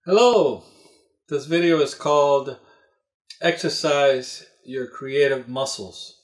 Hello! This video is called Exercise Your Creative Muscles.